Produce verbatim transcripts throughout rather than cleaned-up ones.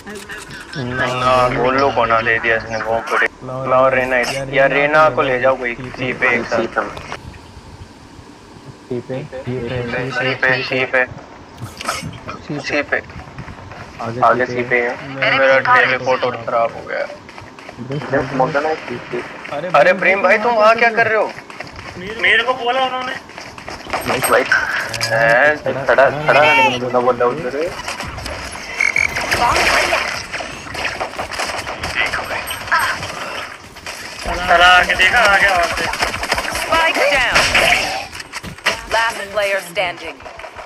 ना गोलू को ना दे दिया इसने वो बड़े और रेना या रेना को ले जाओ कोई सी पे एक साथ सी पे सी पे सी पे सी पे आगे सी पे है। मेरा टेलीपोर्ट खराब हो गया। अरे प्रेम भाई तुम वहाँ क्या कर रहे हो? मेरे को बोला उन्होंने भाई खड़ा खड़ा रहने को बोल रहा उधर चला आके देखा आ गया वहाँ से। Spike down. Last player standing.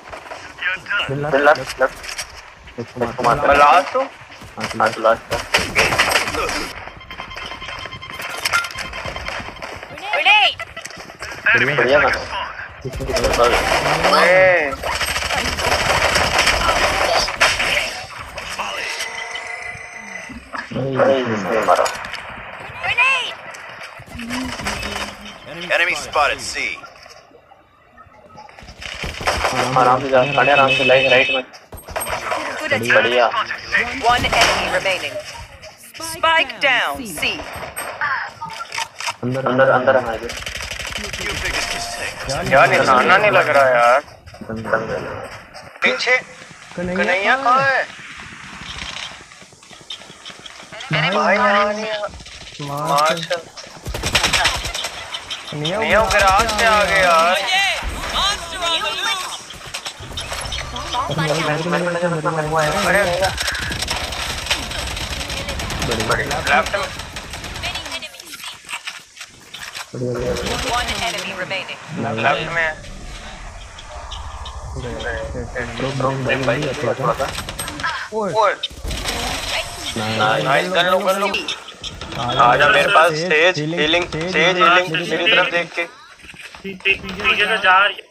Last last मैं लास्ट हूँ। हाँ तो लास्ट Grenade. बढ़िया ना मारा Enemy spotted C. आराम से जा खड़े आराम से लाइट राइट में बढ़िया। One enemy remaining. Spike down. C. अंदर अंदर अंदर आ गए यार निशाना नहीं लग रहा यार। पीछे कन्हैया कहाँ है? भाई यहाँ नहीं है। मार्शल कन्हैया गैराज से आ गए यार। अरे बड़ी बड़ी लेफ्ट में One enemy remaining. लेफ्ट में नाइस कर लो कर लो। आजा मेरे पास सेज हीलिंग सेज हीलिंग मेरी तरफ देख के पीछे से जा रही है।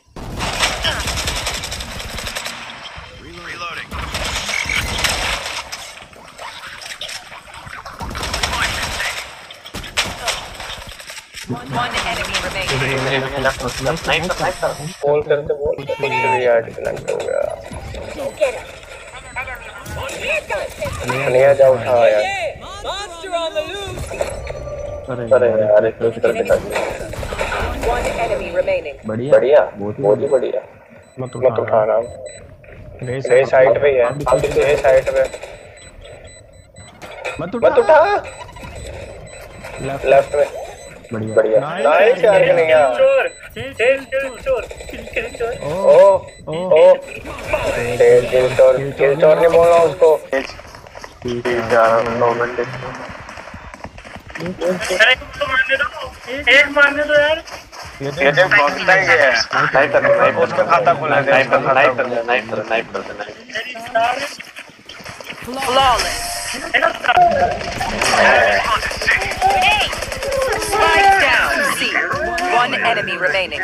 One enemy remaining. Nice nice बोल करते बोल करते यार डिस्कनेक्ट हो गया। कन्हैया जा उठा यार। अरे यार एक लोग करते करते One enemy remaining. बढ़िया बहुत ही बढ़िया। मत उठाना रे साइड पे है आप रे साइड पे मत उठा लेफ्ट में बढ़िया बढ़िया नाइस यार कन्हैया चोर चोर चोर चोर चोर ओ ओ तेज किल चोर किल चोर नहीं बोलना उसको यार नौ मिनट अरे तो मारने दो एक मारने दो यार। ये देख पहुंचता ही है नाइफ कर नाइफ उसका खाता खोलना नाइफ कर नाइफ कर नाइफ कर नाइफ कर knife Flawless. Spike down. C. One enemy remaining.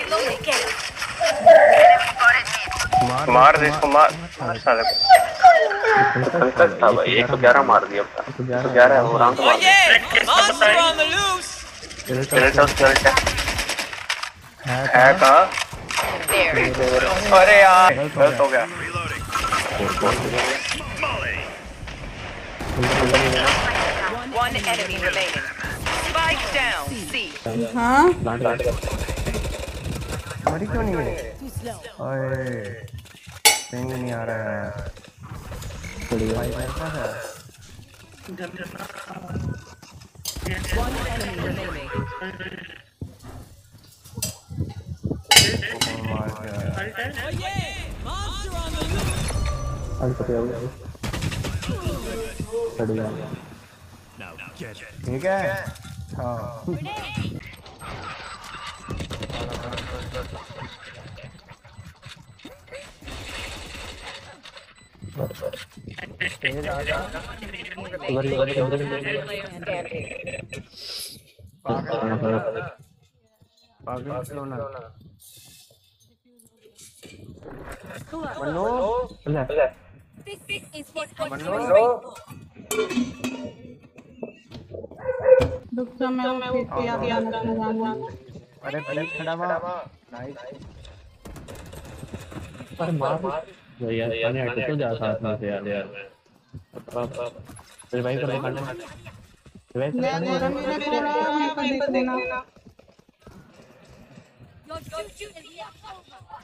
मार दे इसको मार मार साले को संकट था भाई एक सौ ग्यारह मार दिया अब एक सौ ग्यारह हो रहा हूं चल चल चल है कहां अरे यार गलत हो गया। One enemy remaining. Spike down. C. हाँ मरी क्यों नहीं है? ओए पिंग नहीं आ रहा है बढ़िया ऐसा है। One enemy remaining. ठीक है हाँ अरे प्लीज खड़ा हुआ नाइस पर मार यार यार तो जा साथ में से यार यार रिवाइव कर दे रिवाइव कर दे मेरा मेरा खराब मेरे को देख लेना Your duty is not over.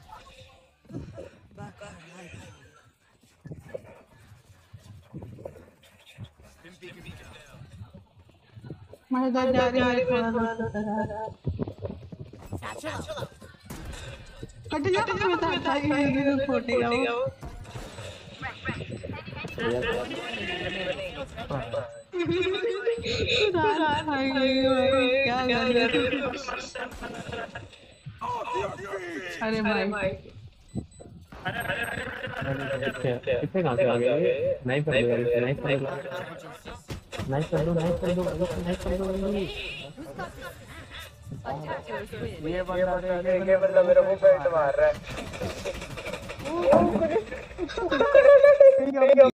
मैं इधर जा रही हूँ थोड़ा थोड़ा हट जा तो मैं था ये फटेगा वो रात खाई गई भाई क्या कर रहे हो अरे भाई कितने कहाँ से आ गए नाइफ कर दो नाइफ कर दो नाइफ कर दो नाइफ कर दो नाइफ कर दो ये बंदा ये बंदा मेरे मुंह पे मार रहा है